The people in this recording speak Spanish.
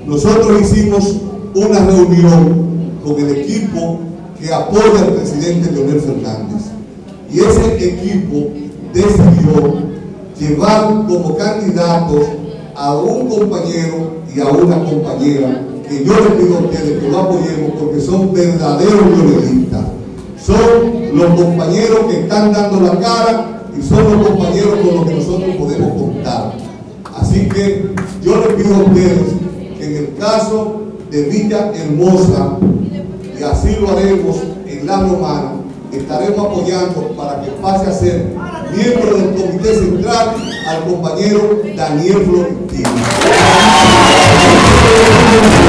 nosotros hicimos una reunión con el equipo que apoya al presidente Leonel Fernández. Y ese equipo decidió llevar como candidatos a un compañero y a una compañera que yo les pido a ustedes que lo apoyemos porque son verdaderos violenistas. Son los compañeros que están dando la cara y son los compañeros con los que nosotros podemos contar. Así que yo les pido a ustedes que en el caso de Villa Hermosa, y así lo haremos en La Romana, estaremos apoyando para que pase a ser miembro del Comité Central al compañero Daniel Florentino.